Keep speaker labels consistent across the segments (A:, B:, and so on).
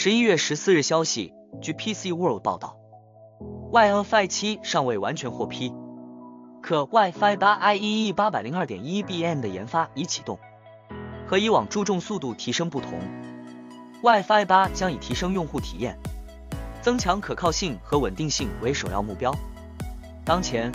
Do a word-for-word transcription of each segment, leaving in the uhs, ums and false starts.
A: 十一月十四日消息，据 P C World 报道 ，Wi-Fi 七尚未完全获批，可 Wi-Fi 八 I E E 八百零二点一 B M 的研发已启动。和以往注重速度提升不同 ，Wi-Fi 八将以提升用户体验、增强可靠性和稳定性为首要目标。当前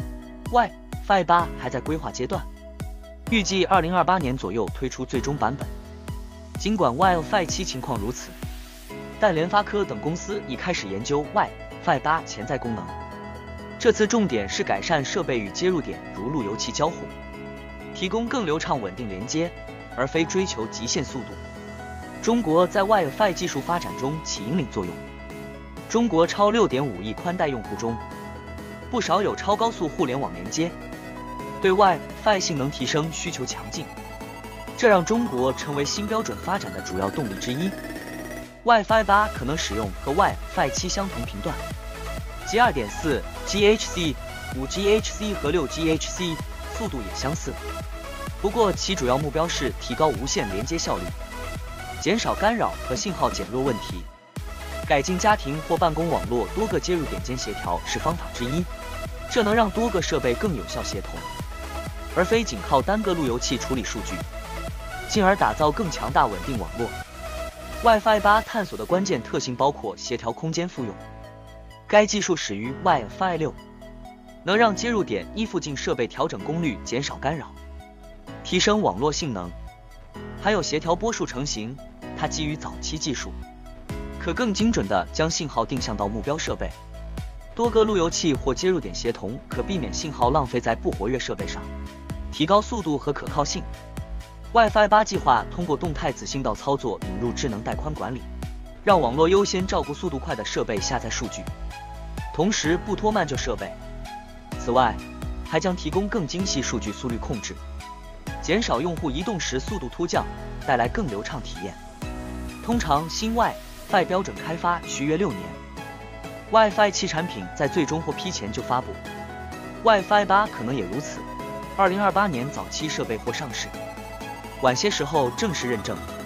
A: ，Wi-Fi 八还在规划阶段，预计二零二八年左右推出最终版本。尽管 Wi-Fi 七情况如此，但联发科等公司已开始研究 Wi-Fi 八潜在功能。这次重点是改善设备与接入点，如路由器交互，提供更流畅稳定连接，而非追求极限速度。中国在 Wi-Fi 技术发展中起引领作用。中国超 六点五亿宽带用户中，不少有超高速互联网连接，对 Wi-Fi 性能提升需求强劲，这让中国成为新标准发展的主要动力之一。Wi-Fi 八可能使用和 Wi-Fi 七相同频段，即 二点四 G H C、五 G H C 和六 G H C， 速度也相似。不过其主要目标是提高无线连接效率，减少干扰和信号减弱问题。改进家庭或办公网络多个接入点间协调是方法之一，这能让多个设备更有效协同，而非仅靠单个路由器处理数据，进而打造更强大稳定网络。Wi-Fi 八探索的关键特性包括协调空间复用，该技术始于 Wi-Fi 六，能让接入点依附近设备调整功率，减少干扰，提升网络性能。还有协调波束成型，它基于早期技术，可更精准地将信号定向到目标设备。多个路由器或接入点协同，可避免信号浪费在不活跃设备上，提高速度和可靠性。Wi-Fi 八计划通过动态子信道操作引入智能带宽管理，让网络优先照顾速度快的设备下载数据，同时不拖慢旧设备。此外，还将提供更精细数据速率控制，减少用户移动时速度突降，带来更流畅体验。通常新 Wi-Fi 标准开发需约六年 ，Wi-Fi 七产品在最终获批前就发布 ，Wi-Fi 八可能也如此。二零二八年早期设备或上市，晚些时候正式认证。